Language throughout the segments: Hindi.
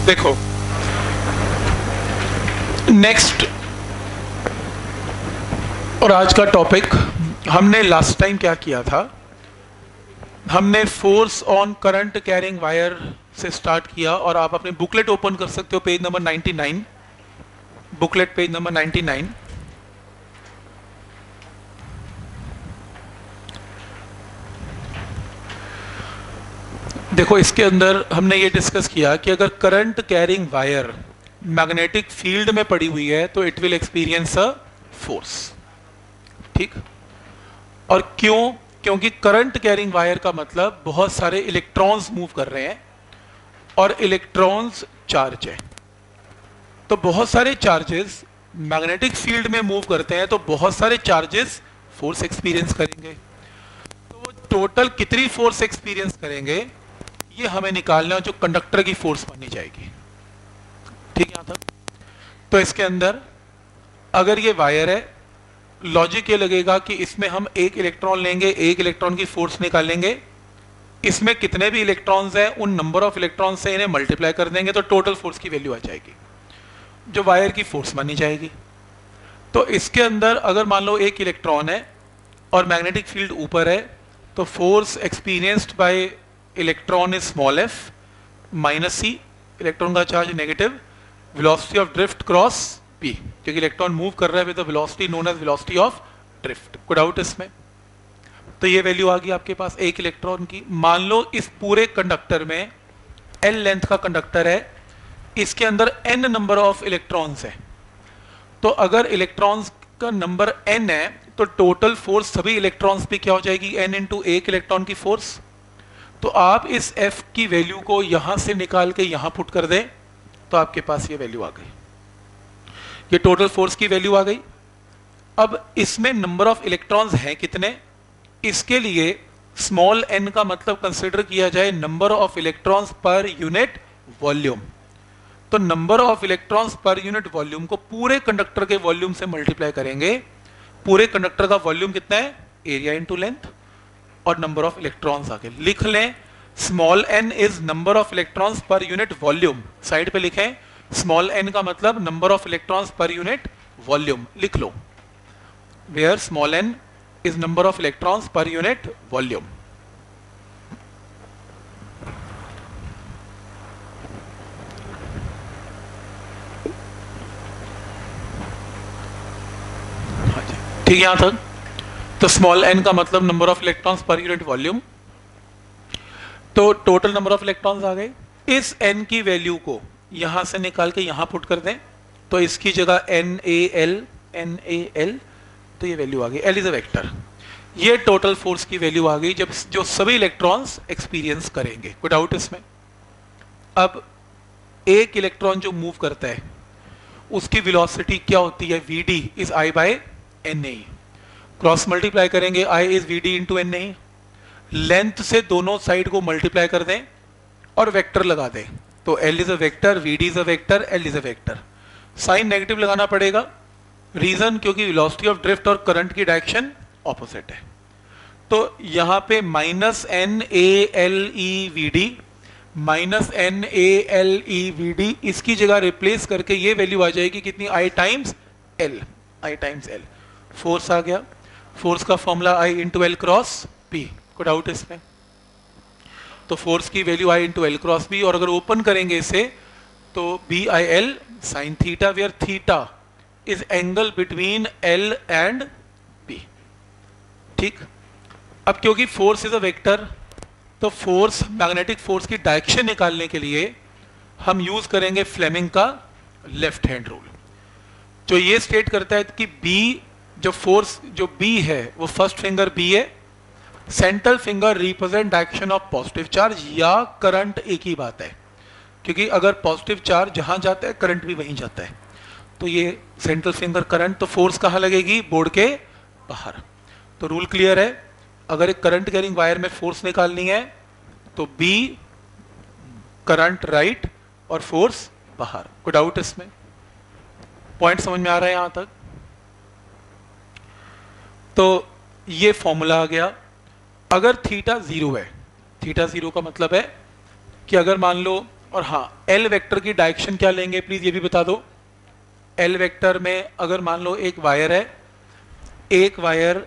देखो नेक्स्ट और आज का टॉपिक, हमने लास्ट टाइम क्या किया था, हमने force on current carrying wire से स्टार्ट किया। और आप अपने बुकलेट ओपन कर सकते हो, page number 99, booklet page number 99। देखो इसके अंदर हमने ये डिस्कस किया कि अगर current carrying wire magnetic field में पड़ी हुई है तो it will experience a force. ठीक, और क्यों? क्योंकि करंट कैरिंग वायर का मतलब बहुत सारे इलेक्ट्रॉन्स मूव कर रहे हैं और इलेक्ट्रॉन्स चार्ज है। तो बहुत सारे चार्जेस मैग्नेटिक फील्ड में मूव करते हैं, तो बहुत सारे चार्जेस फोर्स एक्सपीरियंस करेंगे। तो वो टोटल कितनी फोर्स एक्सपीरियंस करेंगे ये हमें निकालना है, जो कंडक्टर की फोर्स मानी जाएगी। ठीक, यहां तक। तो इसके अंदर अगर ये वायर है, लॉजिक ये लगेगा कि इसमें हम एक इलेक्ट्रॉन लेंगे, एक इलेक्ट्रॉन की फोर्स निकालेंगे, इसमें कितने भी इलेक्ट्रॉन्स हैं उन नंबर ऑफ इलेक्ट्रॉन से इन्हें मल्टीप्लाई कर देंगे तो टोटल फोर्स की वैल्यू आ जाएगी, जो वायर की फोर्स मानी जाएगी। तो इसके अंदर अगर मान लो एक इलेक्ट्रॉन है और मैग्नेटिक फील्ड ऊपर है, तो force experienced by electron is small f minus c, electron का charge negative, velocity of drift cross p, क्योंकि इलेक्ट्रॉन मूव कर रहा है with the velocity known as velocity of drift. कोई डाउट इसमें? तो ये वैल्यू आ गई आपके पास एक इलेक्ट्रॉन की। मान लो इस पूरे कंडक्टर में L लेंथ का कंडक्टर है, इसके अंदर n नंबर ऑफ इलेक्ट्रॉन्स है। तो अगर इलेक्ट्रॉन्स का नंबर n है तो टोटल फोर्स सभी इलेक्ट्रॉन्स पे क्या हो जाएगी? n इंटू एक इलेक्ट्रॉन की फोर्स। तो आप इस F की वैल्यू को यहां से निकाल के यहां पुट कर दें तो आपके पास ये वैल्यू आ गई, ये टोटल फोर्स की वैल्यू आ गई। अब इसमें नंबर ऑफ इलेक्ट्रॉन्स हैं कितने, इसके लिए स्मॉल n का मतलब कंसिडर किया जाए number of electrons per unit volume. तो number of electrons per unit volume को पूरे कंडक्टर के वॉल्यूम से मल्टीप्लाई करेंगे। पूरे कंडक्टर का वॉल्यूम कितना है? एरिया इनटू लेंथ, और नंबर ऑफ इलेक्ट्रॉन्स आगे लिख लें। Small n is number of electrons per unit volume, side पे लिखें। स्मॉल n का मतलब number of electrons per unit volume, लिख लो, where small n is number of electrons per unit volume. ठीक है यहां तक। तो स्मॉल n का मतलब number of electrons per unit volume. तो टोटल नंबर ऑफ इलेक्ट्रॉन्स आ गए। इस n की वैल्यू को यहां से निकाल के यहां पुट कर दें तो इसकी जगह NaL, तो ये वैल्यू आ गई। L is a vector. ये टोटल फोर्स की वैल्यू आ गई जब जो सभी इलेक्ट्रॉन्स एक्सपीरियंस करेंगे। कोई डाउट इसमें? अब एक इलेक्ट्रॉन जो मूव करता है उसकी वेलोसिटी क्या होती है? Vd is I by Na। Cross multiply करेंगे, I is Vd into Na। Length से दोनों साइड को मल्टीप्लाई कर दें और वेक्टर लगा दें, तो L is a vector, Vd is a vector, L is a vector. Sign negative लगाना पड़ेगा, रीजन क्योंकि वेलोसिटी ऑफ ड्रिफ्ट और करंट की डायरेक्शन ऑपोजिट है। तो यहां पे माइनस NaLeVd, माइनस NaLeVd, इसकी जगह रिप्लेस करके ये वैल्यू आ जाएगी कितनी? I times L, I times L। Force आ गया, फोर्स का formula I into L cross p. कोई डाउट इसमें? तो फोर्स की value I into L cross p, और अगर ओपन करेंगे इसे तो BIL sine theta, where theta is angle between L and P। ठीक, अब क्योंकि फोर्स इज अ वेक्टर, तो फोर्स, मैग्नेटिक फोर्स की डायरेक्शन निकालने के लिए हम यूज करेंगे फ्लेमिंग का लेफ्ट हैंड रूल, जो ये स्टेट करता है कि B, जो फोर्स जो B है वो फर्स्ट फिंगर B है, central finger represent direction of positive charge या करंट, एक ही बात है, क्योंकि अगर पॉजिटिव चार्ज जहां जाता है करंट भी वहीं जाता है। तो ये सेंट्रल फिंगर करंट, तो फोर्स कहां लगेगी? बोर्ड के बाहर। तो रूल क्लियर है, अगर एक करंट कैरिंग वायर में फोर्स निकालनी है तो B करंट राइट और फोर्स बाहर। कोई डाउट इसमें? पॉइंट समझ में आ रहा है यहां तक? तो ये फॉर्मूला आ गया। अगर थीटा जीरो है, थीटा जीरो का मतलब है कि अगर मान लो और हाँ, एल वेक्टर की डायरेक्शन क्या लेंगे प्लीज ये भी बता दो। एल वेक्टर में अगर मान लो एक वायर है, एक वायर,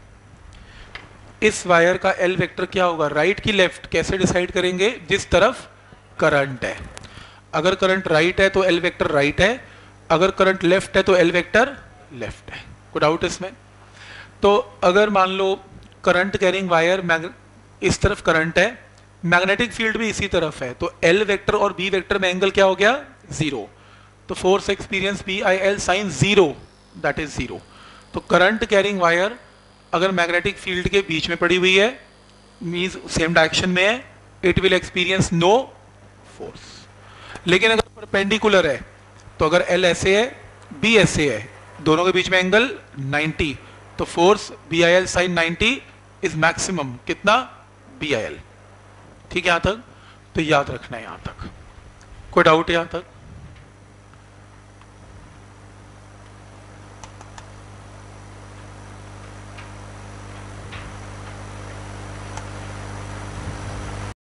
इस वायर का एल वेक्टर क्या होगा, राइट की लेफ्ट, कैसे डिसाइड करेंगे, जिस तरफ करंट है। अगर करंट राइट है तो एल वेक्टर राइट है, अगर करंट लेफ्ट है तो एल वेक्टर लेफ्ट है। कोई डाउट इसमें? तो अगर मान लो करंट कैरिंग वायर, इस तरफ करंट है, मैग्नेटिक फील्ड भी इसी तरफ है, तो एल वेक्टर और बी वेक्टर में एंगल क्या हो गया, जीरो। तो force experience B I L sine zero, that is zero. तो करंट कैरिंग वायर अगर मैग्नेटिक फील्ड के बीच में पड़ी हुई है, मींस सेम डायरेक्शन में है, it will experience no force. लेकिन अगर परपेंडिकुलर है, तो अगर एल ऐसे है, बी ऐसे है, दोनों के बीच में एंगल 90, तो force B I L sine 90 is maximum, कितना, बी आई एल। ठीक है यहां तक? तो याद रखना है यहां तक। कोई डाउट है यहां तक?